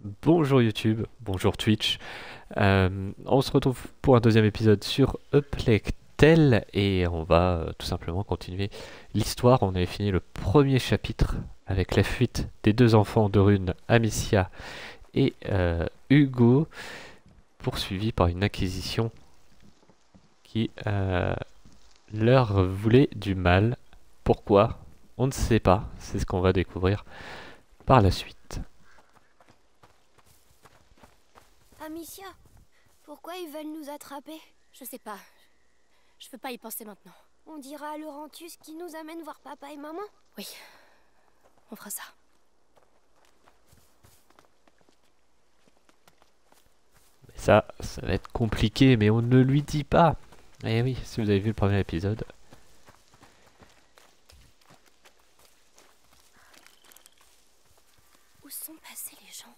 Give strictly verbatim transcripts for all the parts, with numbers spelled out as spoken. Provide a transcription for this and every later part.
Bonjour YouTube, bonjour Twitch. Euh, on se retrouve pour un deuxième épisode sur Uplectel et on va euh, tout simplement continuer l'histoire. On avait fini le premier chapitre avec la fuite des deux enfants de Rune, Amicia et euh, Hugo, poursuivis par une acquisition qui euh, leur voulait du mal. Pourquoi? On ne sait pas, c'est ce qu'on va découvrir par la suite. Amicia, pourquoi ils veulent nous attraper? Je sais pas. Je peux pas y penser maintenant. On dira à Laurentus qui nous amène voir papa et maman? Oui, on fera ça. Ça, ça va être compliqué, mais on ne lui dit pas. Eh oui, si vous avez vu le premier épisode. Où sont passés les gens?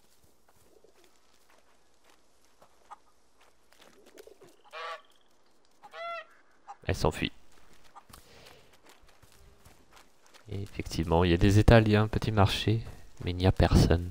Elle s'enfuit. Et effectivement, il y a des étals, il y a un petit marché, mais il n'y a personne.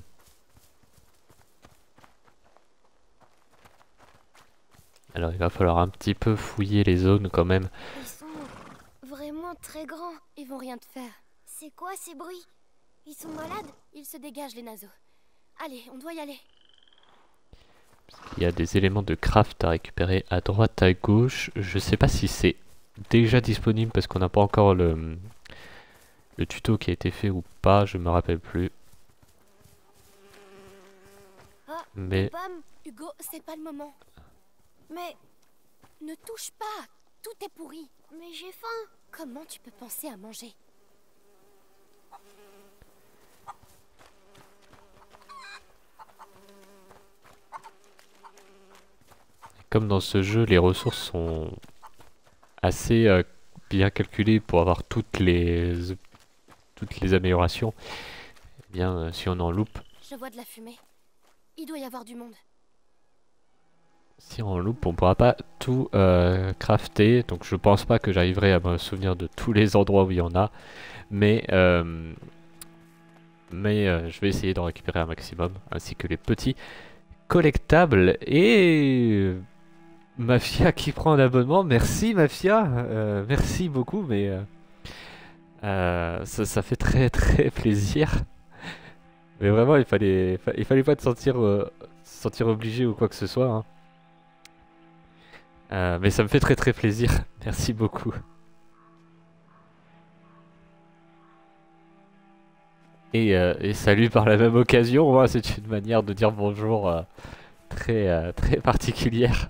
Alors il va falloir un petit peu fouiller les zones quand même. Ils sont vraiment très grands. Ils vont rien te faire. C'est quoi ces bruits? Ils sont malades? Ils se dégagent les naseaux. Allez, on doit y aller. Il y a des éléments de craft à récupérer à droite, à gauche. Je sais pas si c'est déjà disponible parce qu'on n'a pas encore le, le tuto qui a été fait ou pas, je me rappelle plus. Ah, Mais des pommes. Hugo, c'est pas le moment. Mais, Ne touche pas. Tout est pourri. mais j'ai faim. Comment tu peux penser à manger? comme dans ce jeu, les ressources sont assez euh, bien calculées pour avoir toutes les toutes les améliorations. Eh bien, euh, si on en loupe, Je vois de la fumée. Il doit y avoir du monde. si on en loupe, on pourra pas tout euh, crafter. Donc, je pense pas que j'arriverai à me souvenir de tous les endroits où il y en a, mais euh, mais euh, je vais essayer d'en récupérer un maximum, ainsi que les petits collectables. Et Mafia qui prend un abonnement, merci Mafia, euh, merci beaucoup, mais euh, euh, ça, ça fait très très plaisir. Mais vraiment, il fallait, fa- il fallait pas te sentir, euh, se sentir obligé ou quoi que ce soit, hein. Euh, mais ça me fait très très plaisir, merci beaucoup. Et, euh, et salut par la même occasion, moi, c'est une manière de dire bonjour euh, très euh, très particulière.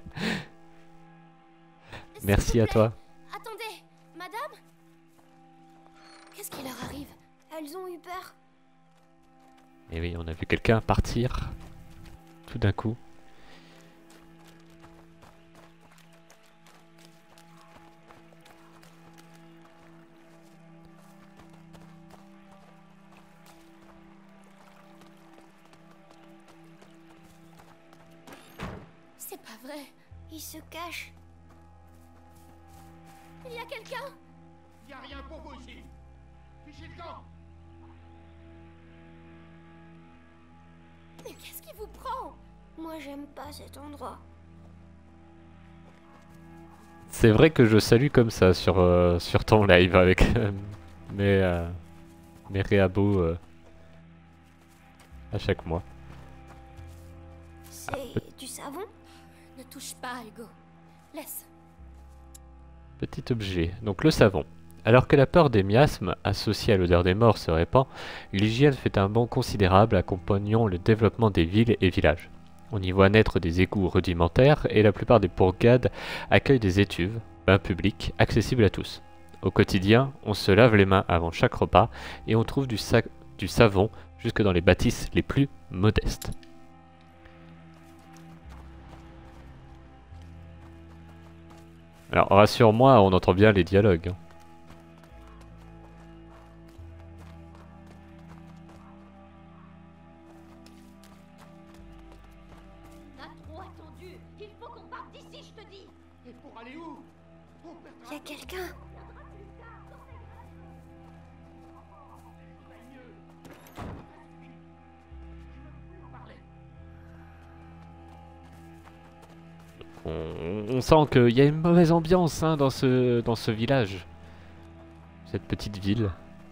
S'il Merci vous à plaît. toi. Attendez, madame? Qu'est-ce qui leur arrive? Elles ont eu peur. Et oui, on a vu quelqu'un partir tout d'un coup. C'est pas vrai. Ils se cachent. Il y a quelqu'un? Y a rien pour vous ici. Fichez le camp. Mais qu'est-ce qui vous prend? Moi, j'aime pas cet endroit. C'est vrai que je salue comme ça sur, euh, sur ton live avec euh, mes, euh, mes réabos euh, à chaque mois. C'est du savon? Ne touche pas, Hugo. Laisse. Petit objet, donc le savon. Alors que la peur des miasmes associés à l'odeur des morts se répand, l'hygiène fait un bond considérable accompagnant le développement des villes et villages. On y voit naître des égouts rudimentaires et la plupart des bourgades accueillent des étuves, bains publics, accessibles à tous. Au quotidien, on se lave les mains avant chaque repas et on trouve du, sa du savon jusque dans les bâtisses les plus modestes. Alors rassure-moi, on entend bien les dialogues, hein. On a trop attendu. Il faut qu'on parte d'ici, je te dis. Et pour aller où? On Y a quelqu'un. parler. On, on sent qu'il y a une mauvaise ambiance hein, dans, ce, dans ce village. Cette petite ville.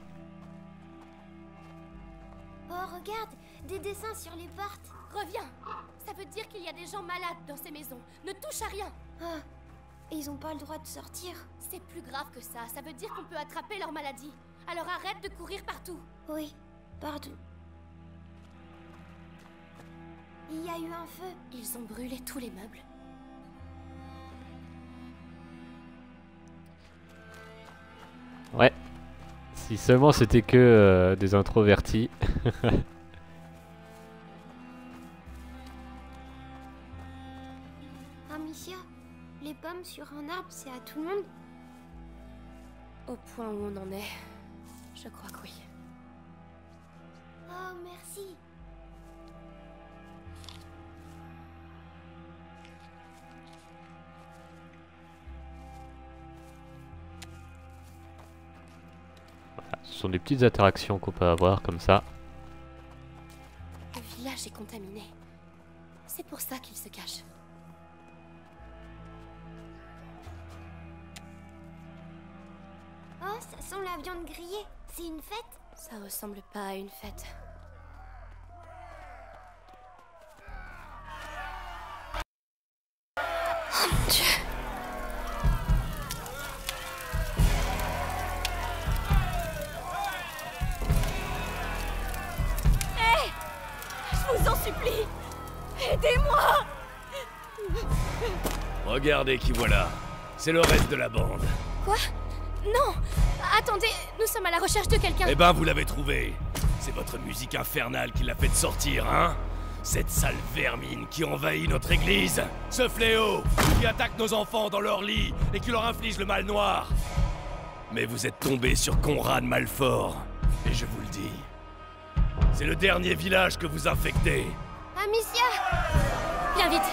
Oh, regarde, des dessins sur les portes. Reviens. Ça veut dire qu'il y a des gens malades dans ces maisons. Ne touche à rien. Ah, ils ont pas le droit de sortir. C'est plus grave que ça. Ça veut dire qu'on peut attraper leur maladie. Alors arrête de courir partout. Oui, pardon. Il y a eu un feu. Ils ont brûlé tous les meubles. Ouais. Si seulement c'était que euh, des introvertis. Amicia, les pommes sur un arbre, c'est à tout le monde? Au point où on en est, je crois que oui. Oh, merci. Voilà, ce sont des petites interactions qu'on peut avoir comme ça. Le village est contaminé. C'est pour ça qu'ils se cachent. Oh, ça sent la viande grillée. C'est une fête? Ça ressemble pas à une fête. Oh mon Dieu! Hé! Je vous en supplie! Aidez-moi! Regardez qui voilà. C'est le reste de la bande. Quoi? Non! Attendez, nous sommes à la recherche de quelqu'un. Eh ben, vous l'avez trouvé. C'est votre musique infernale qui l'a fait sortir, hein? Cette sale vermine qui envahit notre église. Ce fléau qui attaque nos enfants dans leur lit et qui leur inflige le mal noir. Mais vous êtes tombé sur Conrad Malfort. Et je vous le dis, c'est le dernier village que vous infectez. Amicia! Viens vite!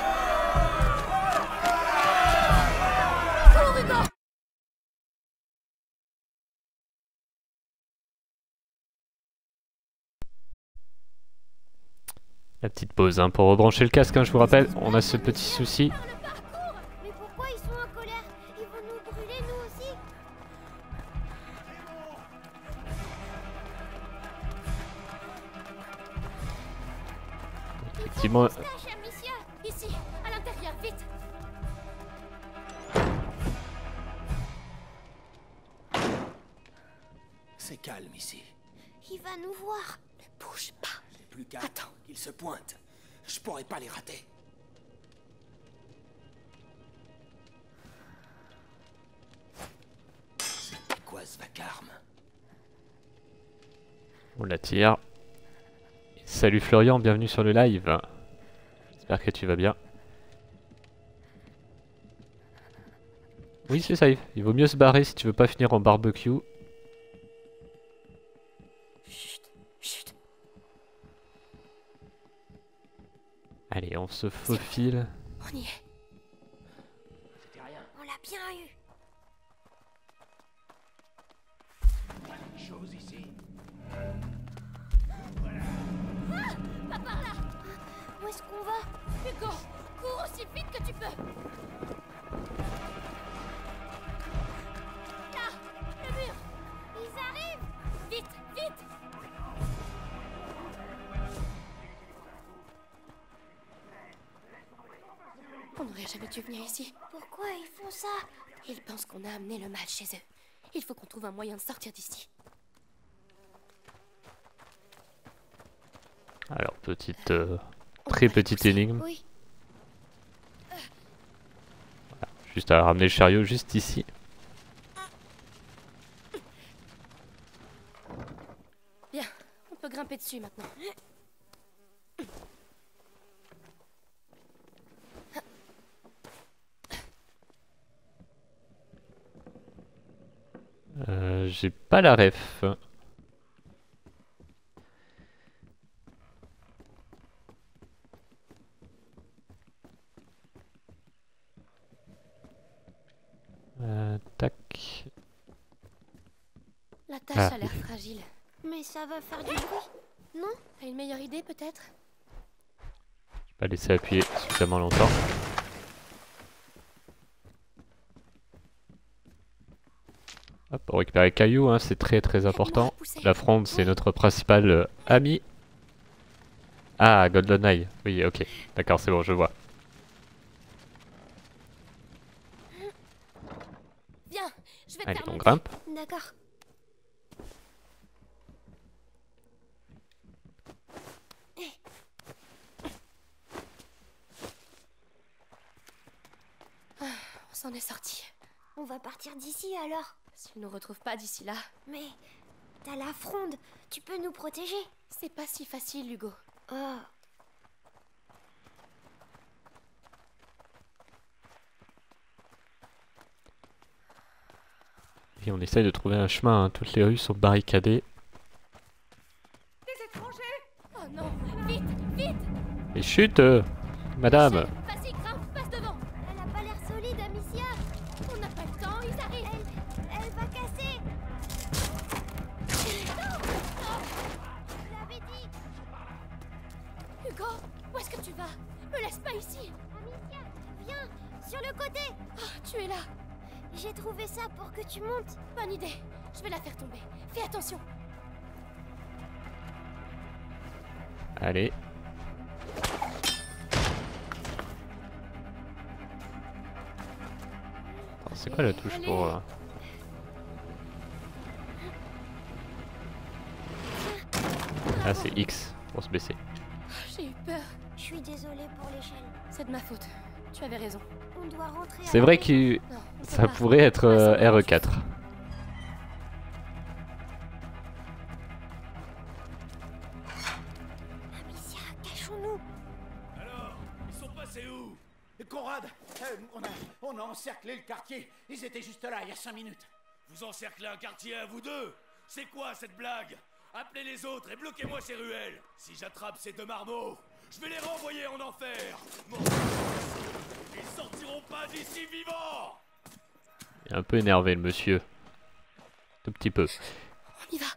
Cours, Hugo! La petite pause hein, pour rebrancher le casque, hein, je vous rappelle, on a ce petit souci. Mais pourquoi ils sont en colère? Ils vont nous brûler, nous aussi? Effectivement, Cache, Amicia! Ici, à l'intérieur, vite! C'est calme ici. Il va nous voir. Ne bouge pas! J'ai plus qu'à Attends. qu'ils se pointent. Je pourrais pas les rater. C'était quoi ce vacarme? on l'attire. Salut Florian, bienvenue sur le live. J'espère que tu vas bien. Oui, c'est safe. Il vaut mieux se barrer si tu veux pas finir en barbecue. Chut, chut. Allez, on se faufile. On y est. On l'a bien eu. Chose ici. Pas par là! Où est-ce qu'on va? Hugo, cours aussi vite que tu peux! Là! Le mur! Ils arrivent! Vite, vite! On n'aurait jamais dû venir ici. Pourquoi ils font ça? Ils pensent qu'on a amené le mal chez eux. Il faut qu'on trouve un moyen de sortir d'ici. Alors, petite, euh, très petite énigme. Oui. Juste à ramener le chariot juste ici. Bien, on peut grimper dessus maintenant. Euh, J'ai pas la ref. Euh, tac. La tâche Ah. a l'air fragile. Mais ça va faire du bruit, non? T'as une meilleure idée peut-être? J'ai pas laissé appuyer suffisamment longtemps. Hop, on récupère les cailloux, hein, c'est très très important. La fronde, c'est notre principal euh, ami. Ah, GoldenEye. Oui, ok. D'accord, c'est bon, je vois. Viens, je vais te Allez, faire on monter. grimpe. D'accord. On s'en est sorti. On va partir d'ici alors. S'ils nous retrouvent pas d'ici là, Mais t'as la fronde. Tu peux nous protéger. c'est pas si facile, Hugo. Oh. Et on essaye de trouver un chemin, hein. Toutes les rues sont barricadées. Des étrangers! Oh non! Vite! Vite! Et chute, euh, madame. Vas-y, grimpe, passe devant! Elle a pas l'air solide, Amicia. On n'a pas le temps, ils arrivent! Elle va casser. Je l'avais dit. Hugo, où est-ce que tu vas? Me laisse pas ici! Amicia, viens. Sur le côté. Oh, tu es là! J'ai trouvé ça pour que tu montes. Bonne idée! Je vais la faire tomber. Fais attention! Allez. Attends, c'est quoi la touche Allez. pour... euh, Ah, c'est X pour se baisser. J'ai eu peur. Je suis désolée pour l'échelle. C'est de ma faute. Tu avais raison. On doit rentrer. à C'est la vrai maison. que Non, on peut ça pas. pourrait être euh, R E quatre. Amicia, cachons-nous. Alors, ils sont passés où? Conrad, euh, on, a, on a encerclé le quartier. Ils étaient juste là, il y a cinq minutes. Vous encerclez un quartier à vous deux? C'est quoi cette blague? Appelez les autres et bloquez-moi ces ruelles. Si j'attrape ces deux marmots, je vais les renvoyer en enfer. Mon... Ils sortiront pas d'ici vivants. Il est un peu énervé le monsieur. Tout petit peu. On y va!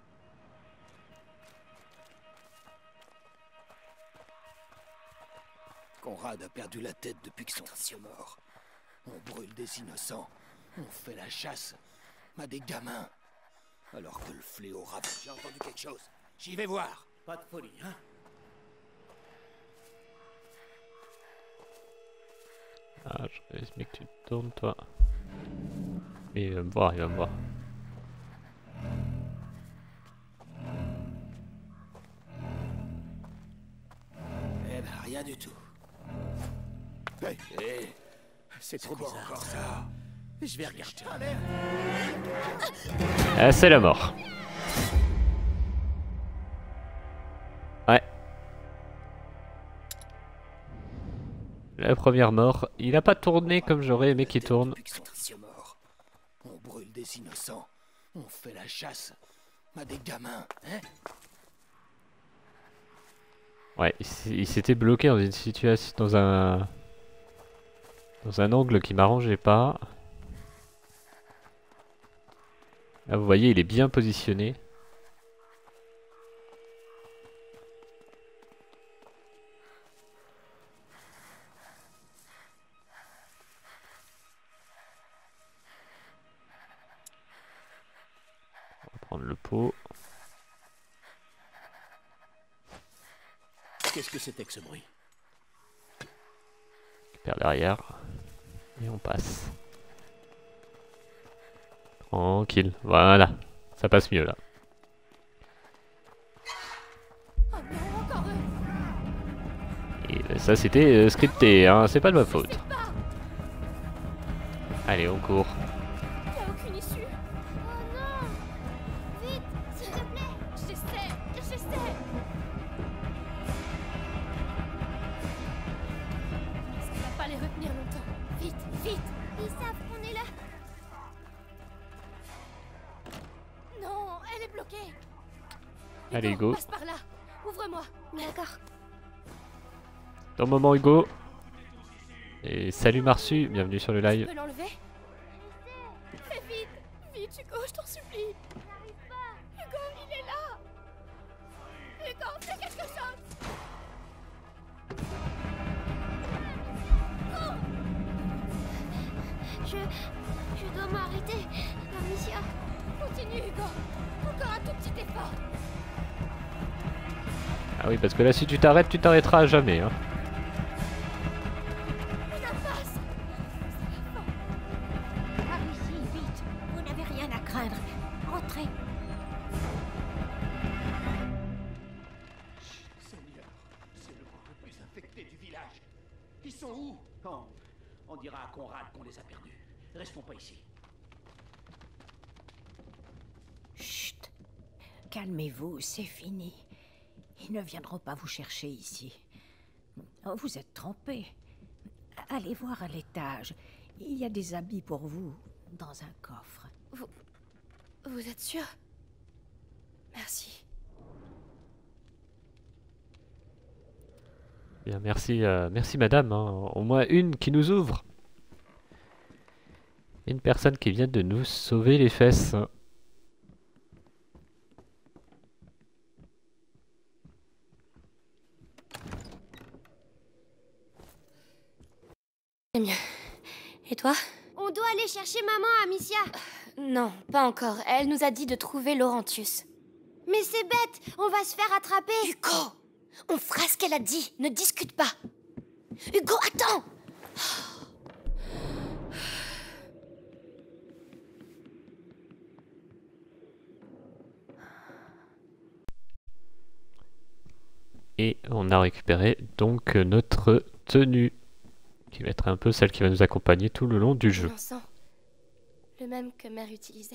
Conrad a perdu la tête depuis que son fils est mort. On brûle des innocents. On fait la chasse à des gamins. Alors que le fléau ravage. J'ai entendu quelque chose. J'y vais voir. Pas de folie, hein? Ah, je vais mais que tu te tournes toi. Mais il va me voir, il va me voir. Eh ben, rien du tout. Hey, Eh, c'est trop quoi bizarre. encore ça? Je vais regarder. Ah, c'est la mort. Ouais. La première mort. Il a pas tourné comme j'aurais aimé qu'il tourne. Depuis que son fils est mort. On brûle des innocents. On fait la chasse à des gamins, hein? Ouais, il s- il s'était bloqué dans une situation, dans un, dans un angle qui m'arrangeait pas. Là, vous voyez, il est bien positionné. On va prendre le pot. Qu'est-ce que c'était que ce bruit? On récupère l'arrière. Et on passe. Tranquille. Voilà. Ça passe mieux là. Oh non, encore eux! Et ça c'était euh, scripté, hein. C'est pas de ma faute. C'est pas! Allez, on court. Y a aucune issue! Oh non. Vite, s'il te plaît. J'essaie! J'essaie! Ça va pas les retenir longtemps. Vite! Vite! Ils savent qu'on est là. Non! Elle est bloquée! Allez, Hugo, go. passe par là! Ouvre-moi! D'accord. Ton moment, Hugo. Et salut Marsu, bienvenue sur le Tu live. peux l'enlever? Fais vite! Vite, Hugo, je t'en supplie! J'arrive pas. Hugo, il est là! Hugo, fais quelque chose! Je, je dois m'arrêter. Amicia. Continue, Hugo. Encore un tout petit effort. Ah oui, parce que là, si tu t'arrêtes, tu t'arrêteras à jamais. Hein. Une impasse. Par ici, vite. Vous n'avez rien à craindre. Entrez. Seigneur, c'est le groupe le plus infecté du village. Ils sont où? On, on dira à Conrad qu'on les a perdus. Restons pas ici. Chut. Calmez-vous, c'est fini. Ils ne viendront pas vous chercher ici. Oh, vous êtes trompés. Allez voir à l'étage. Il y a des habits pour vous dans un coffre. Vous... Vous êtes sûr? Merci. Bien, merci, euh, merci madame. Hein. Au moins une qui nous ouvre. Une personne qui vient de nous sauver les fesses. C'est mieux. Et toi? On doit aller chercher maman, Amicia. Non, pas encore. Elle nous a dit de trouver Laurentius. Mais c'est bête, on va se faire attraper. Hugo! On fera ce qu'elle a dit. Ne discute pas. Hugo, attends! Et on a récupéré donc notre tenue, qui va être un peu celle qui va nous accompagner tout le long du jeu. L'encens. Le même que mère utilisait.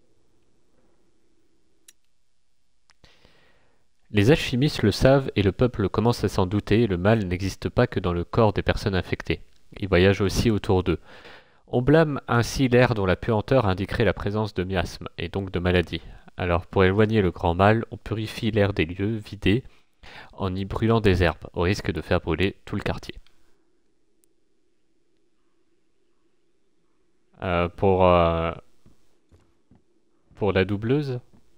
Les alchimistes le savent et le peuple commence à s'en douter, le mal n'existe pas que dans le corps des personnes infectées. Il voyage aussi autour d'eux. On blâme ainsi l'air dont la puanteur indiquerait la présence de miasmes, et donc de maladies. Alors pour éloigner le grand mal, on purifie l'air des lieux vidés en y brûlant des herbes, au risque de faire brûler tout le quartier. Euh, pour, euh, pour la doubleuse.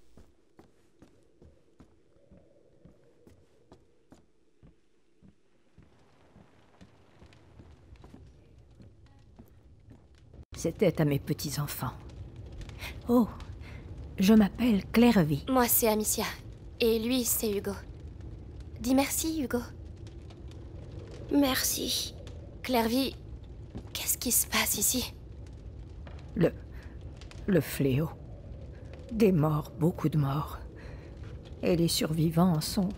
C'était à mes petits-enfants. Oh, je m'appelle Clairvy. Moi, c'est Amicia. Et lui, c'est Hugo. Dis merci, Hugo. Merci. Clairvy, qu'est-ce qui se passe ici? Le... le fléau. Des morts, beaucoup de morts. Et les survivants sont...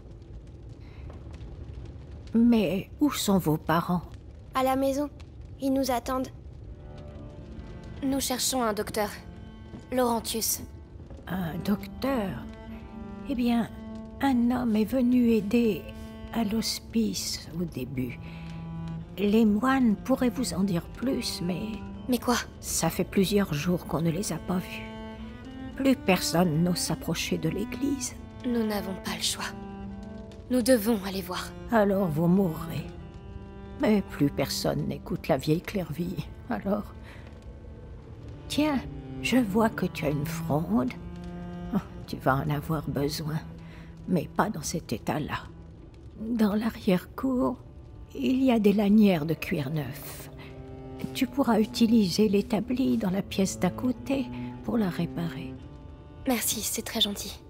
Mais où sont vos parents? À la maison, ils nous attendent. Nous cherchons un docteur. Laurentius. Un docteur? Eh bien, un homme est venu aider à l'hospice au début. Les moines pourraient vous en dire plus, mais... Mais quoi? Ça fait plusieurs jours qu'on ne les a pas vus. Plus personne n'ose s'approcher de l'église. Nous n'avons pas le choix. Nous devons aller voir. Alors vous mourrez. Mais plus personne n'écoute la vieille Clairvy. Alors... Tiens, je vois que tu as une fronde. Oh, tu vas en avoir besoin, mais pas dans cet état-là. Dans l'arrière-cour, il y a des lanières de cuir neuf. Tu pourras utiliser l'établi dans la pièce d'à côté pour la réparer. Merci, c'est très gentil.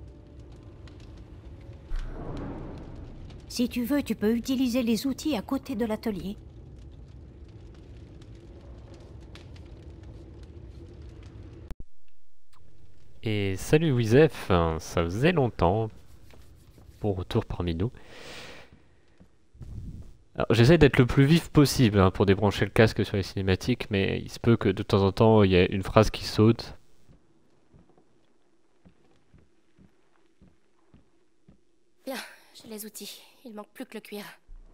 Si tu veux, tu peux utiliser les outils à côté de l'atelier. Et salut Wizef, ça faisait longtemps. Bon retour parmi nous. Alors j'essaie d'être le plus vif possible hein, pour débrancher le casque sur les cinématiques, mais il se peut que de temps en temps il y ait une phrase qui saute. Bien, j'ai les outils. Il manque plus que le cuir.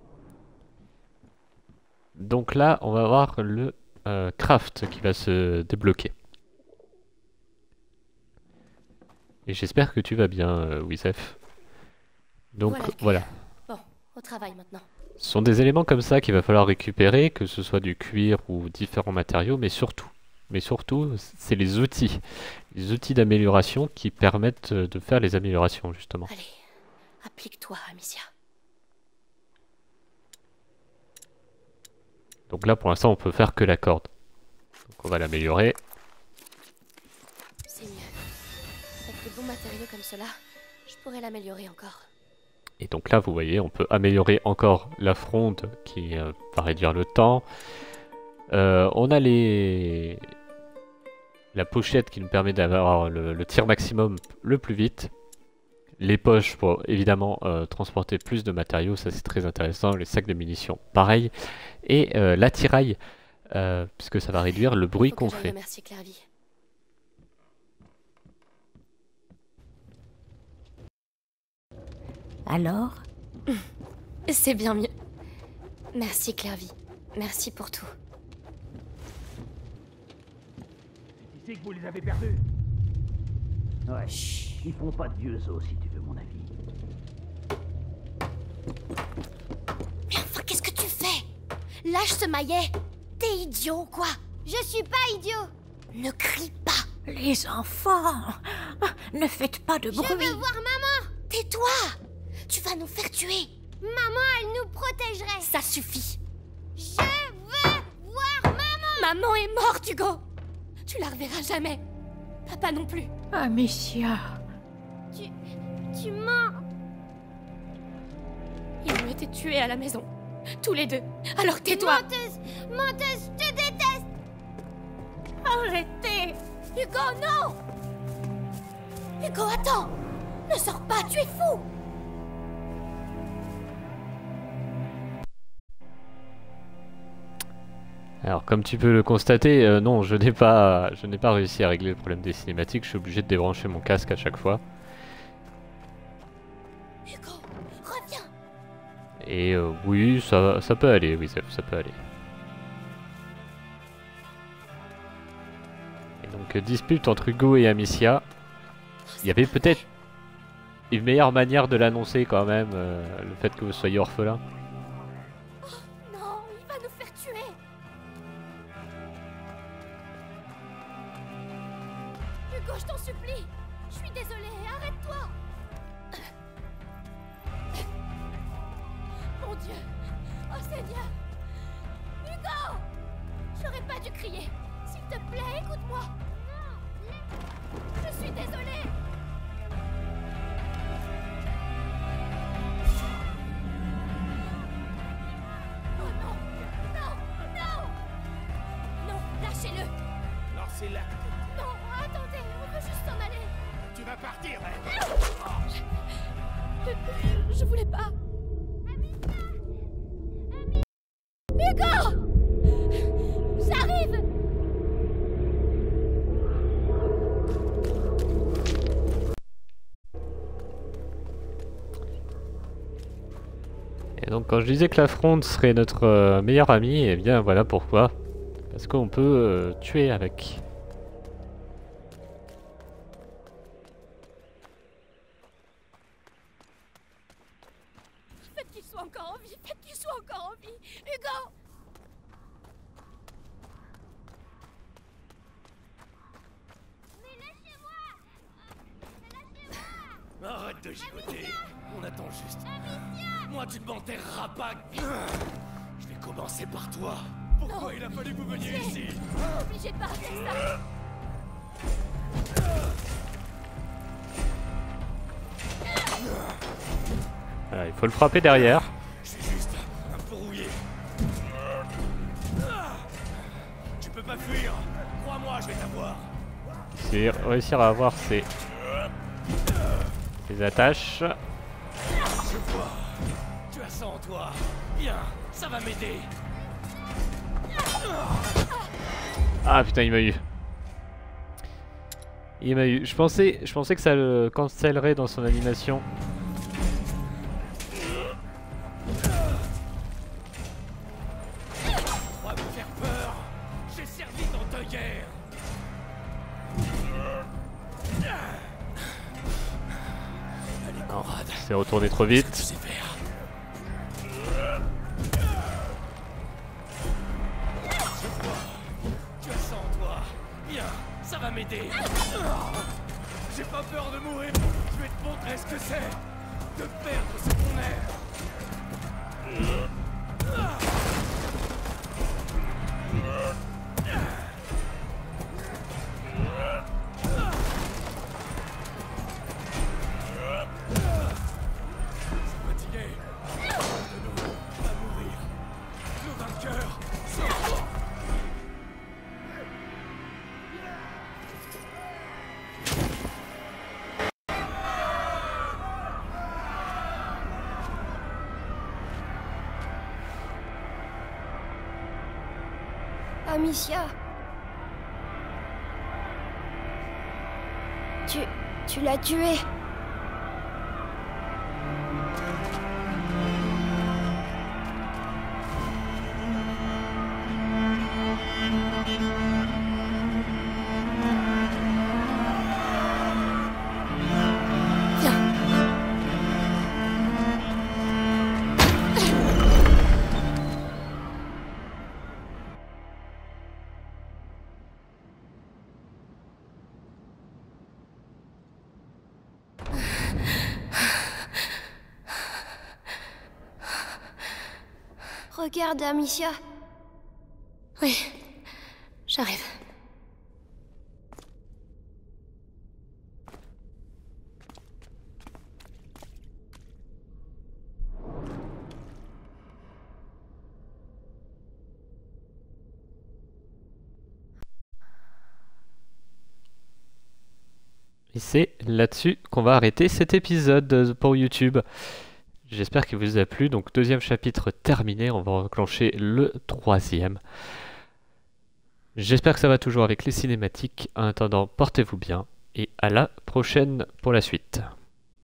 Donc là, on va voir le euh, craft qui va se débloquer. Et j'espère que tu vas bien, euh, Wizef. Donc Voilà le cuir. voilà. Bon, au travail maintenant. Ce sont des éléments comme ça qu'il va falloir récupérer, que ce soit du cuir ou différents matériaux, mais surtout, mais surtout, c'est les outils. Les outils d'amélioration qui permettent de faire les améliorations, justement. Allez, applique-toi, Amicia. Donc là, pour l'instant, on peut faire que la corde. Donc on va l'améliorer. cela, je pourrais l'améliorer encore. Et donc là, vous voyez, on peut améliorer encore la fronde qui euh, va réduire le temps. Euh, on a les... la pochette qui nous permet d'avoir le, le tir maximum le plus vite. Les poches pour évidemment euh, transporter plus de matériaux, ça c'est très intéressant. Les sacs de munitions, pareil. Et euh, l'attirail, euh, puisque ça va réduire le bruit qu'on fait. Merci Clairvy. Alors? C'est bien mieux. Merci Clairvy. Merci pour tout. C'est ici que vous les avez perdus. Ouais. Chut. Ils font pas de vieux os si tu veux mon avis. Mais enfin, qu'est-ce que tu fais? Lâche ce maillet. T'es idiot, quoi? Je suis pas idiot. Ne crie pas. Les enfants, ne faites pas de bruit. Je veux voir maman. Tais-toi. Tu vas nous faire tuer. Maman, elle nous protégerait. Ça suffit. Je veux voir maman. Maman est morte, Hugo. Tu la reverras jamais. Papa non plus. Amicia. Tu... tu mens. Ils ont été tués à la maison. Tous les deux. Alors tais-toi. Menteuse, menteuse, je te déteste. Arrêtez. Hugo, non. Hugo, attends. Ne sors pas, tu es fou. Alors comme tu peux le constater, euh, non, je n'ai pas, je n'ai pas réussi à régler le problème des cinématiques. Je suis obligé de débrancher mon casque à chaque fois. Hugo, reviens. Et euh, oui, ça, ça peut aller, oui, ça, ça peut aller. Et donc, euh, dispute entre Hugo et Amicia. Il y avait peut-être une meilleure manière de l'annoncer quand même, euh, le fait que vous soyez orphelin. Non, il va nous faire tuer. Hugo, je t'en supplie. Je suis désolée, arrête-toi. Mon Dieu. Oh Seigneur. Hugo. J'aurais pas dû crier. S'il te plaît, écoute-moi. Je suis désolée. Oh non. Non. Non. Non, lâchez-le. Lancez-la. Non, attendez, on veut juste s'en aller. Tu vas partir, hein. Je, je voulais pas. Hugo! J'arrive! Et donc quand je disais que la fronde serait notre euh, meilleure amie, eh bien voilà pourquoi. Parce qu'on peut euh, tuer avec. Faites qu'il soit encore en vie, faites qu'il soit encore en vie. Hugo! Mais lâchez-moi. Arrête de gigoter. On attend juste. Moi, tu ne m'enterreras pas. Je vais commencer par toi. Pourquoi Non. il a fallu que vous veniez ici? Obligé de pas faire ça. Voilà, il faut le frapper derrière. Je suis juste un peu rouillé. Tu peux pas fuir. Crois-moi, je vais t'avoir. C'est réussir à avoir ses, ses attaches. Je vois. Tu as ça en toi. Bien, ça va m'aider. Ah putain, il m'a eu. Il m'a eu. Je pensais, je pensais que ça le cancellerait dans son animation. On va me faire peur. J'ai servi dans deux guerres. Allez, Conrad. C'est retourné trop Tu vite. sais faire. Je vois. Tu as ça en toi. Bien, ça va m'aider. J'ai pas peur de mourir. Je vais te montrer ce que c'est de perdre ce qu'on est. Amicia. Tu... tu l'as tué. Regarde, Amicia. Oui, j'arrive. Et c'est là-dessus qu'on va arrêter cet épisode pour YouTube. J'espère qu'il vous a plu. Donc deuxième chapitre terminé, on va enclencher le troisième. J'espère que ça va toujours avec les cinématiques. En attendant, portez-vous bien et à la prochaine pour la suite.